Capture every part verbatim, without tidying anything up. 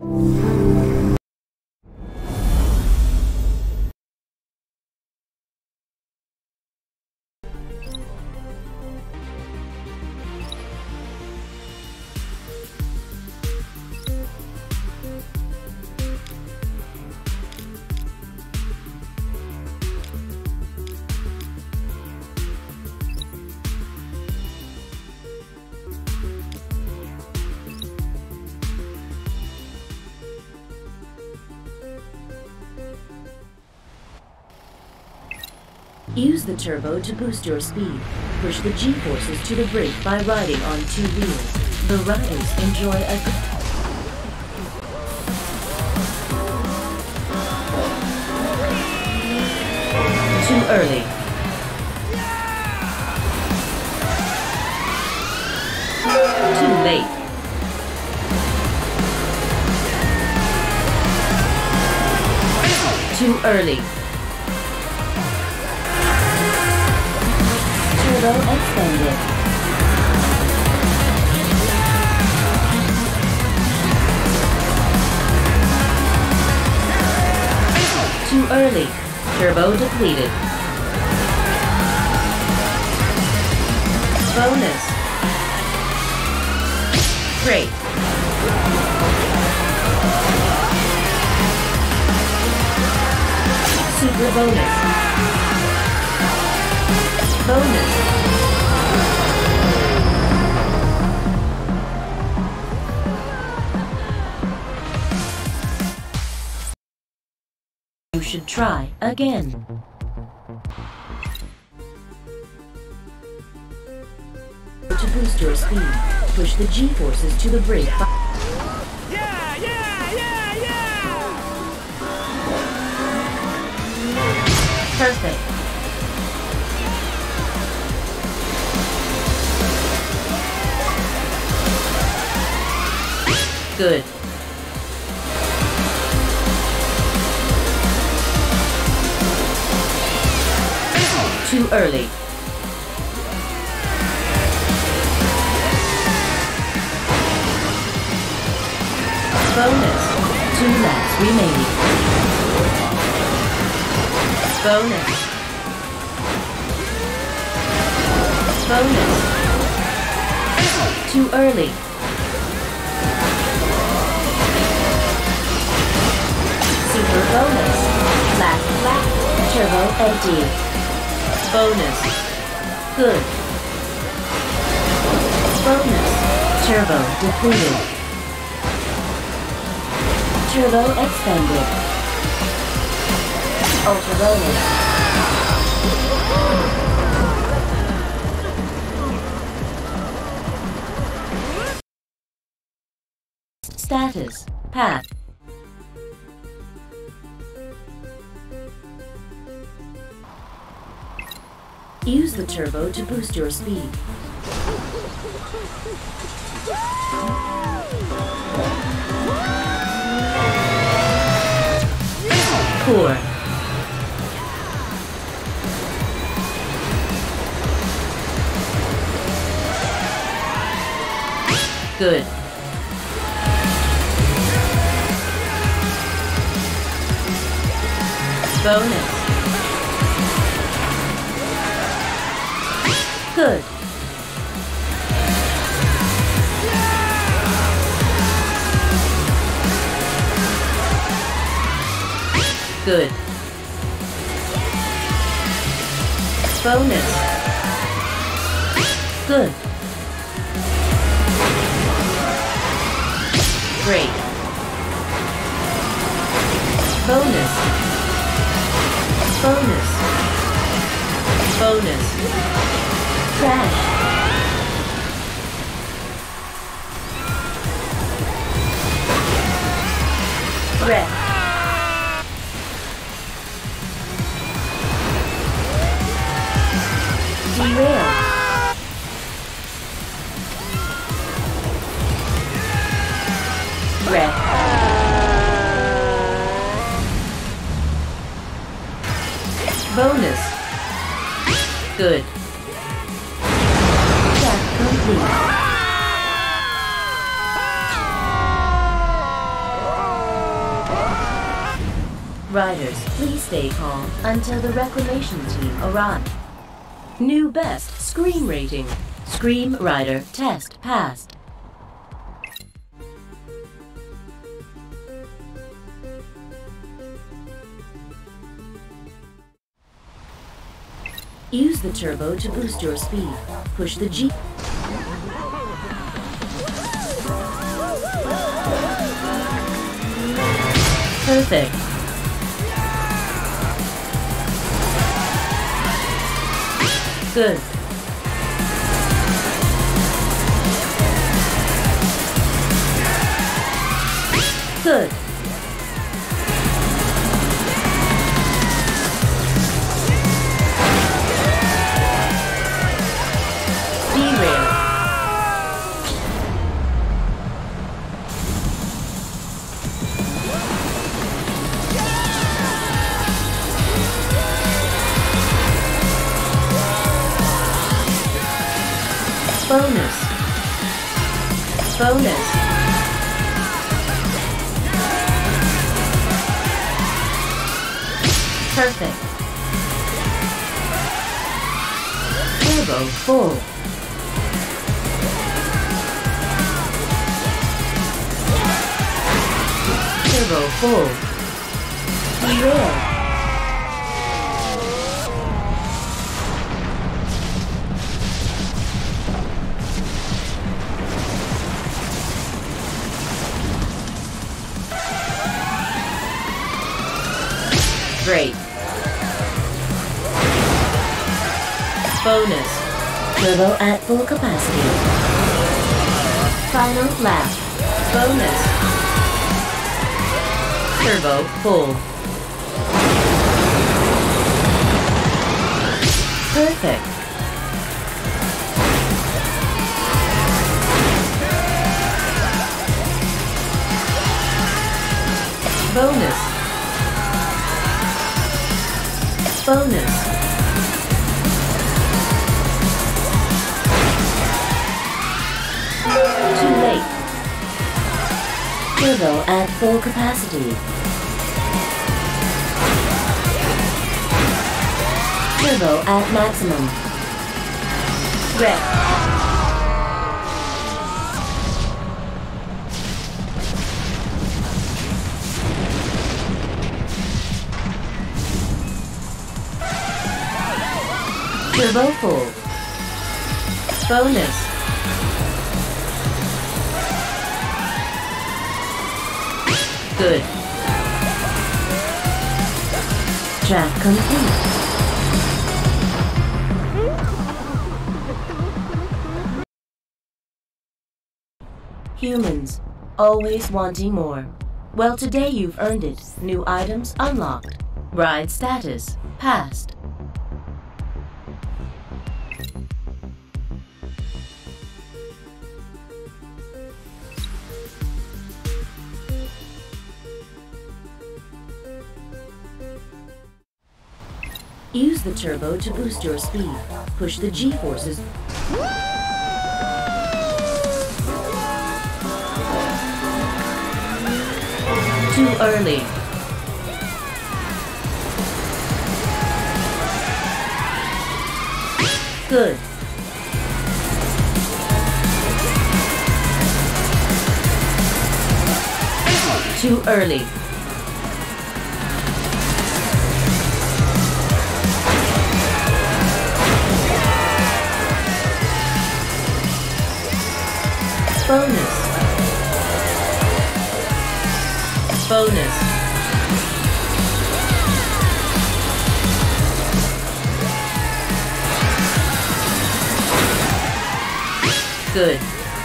Use the turbo to boost your speed. Push the G-forces to the brake by riding on two wheels. The riders enjoy a good... Too early. Too late. Too early. Turbo extended. Too early. Turbo depleted. Bonus. Great. Super bonus. Bonus. You should try again. To boost your speed, push the G-forces to the brake. Yeah, yeah, yeah, yeah! Perfect. Good. Too early. Bonus. Two laps remaining. Bonus. Bonus. Too early. Super bonus. Last lap. Turbo empty. Bonus. Good. Bonus. Turbo depleted. Turbo expanded. Ultra bonus. Status. Path. Use the turbo to boost your speed. Poor. Good. Bonus. Good. Good. Bonus. Good. Great. Bonus. Bonus. Bonus. Crash. Wreck. Derail. Wreck. Bonus. Good. Track complete. Riders, please stay calm until the reclamation team arrive. New best Scream rating. Scream Rider test passed. Use the turbo to boost your speed. Push the G. Perfect. Good. Good. Derail. Bonus. Bonus. Perfect. Turbo full. Turbo full. Derail. Great. Bonus. Turbo at full capacity. Final lap. Bonus. Turbo full. Perfect. Bonus. Bonus. Too late. Turbo at full capacity. Turbo at maximum. Wreck. Turbo full. Bonus. Good. Track complete. Humans, always wanting more. Well, today you've earned it. New items unlocked. Ride status passed. Use the turbo to boost your speed. Push the G-forces. Too early. Good. Too early. Bonus. Bonus. Good.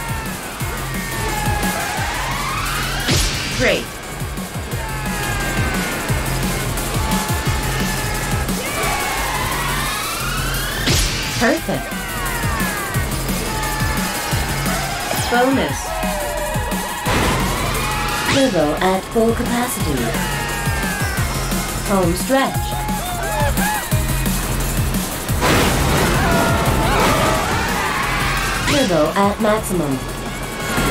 Great. Perfect. Bonus. Turbo at full capacity. Home stretch. Turbo at maximum.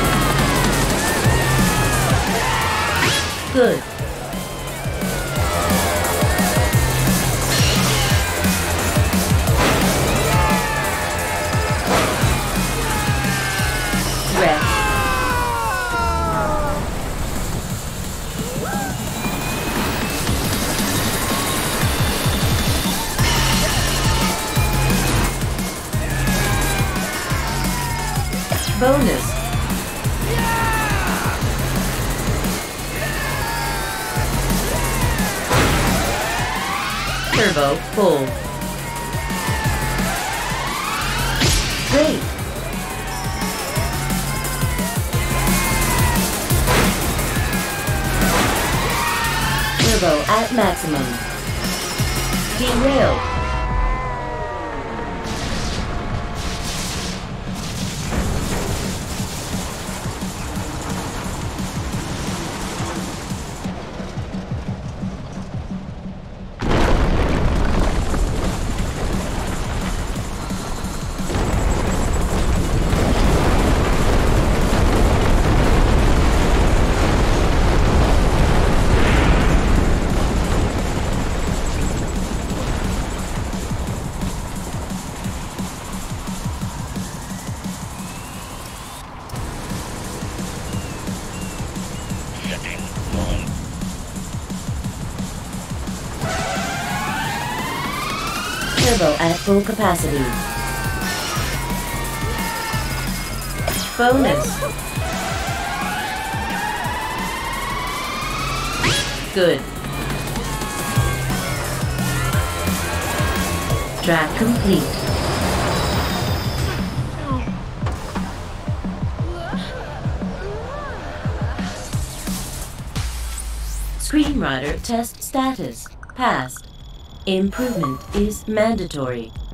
Good. Bonus. Turbo full. Great. Turbo at maximum. Derailed. Turbo at full capacity. Bonus. Good. Track complete. Screenwriter test status. Passed. Improvement is mandatory.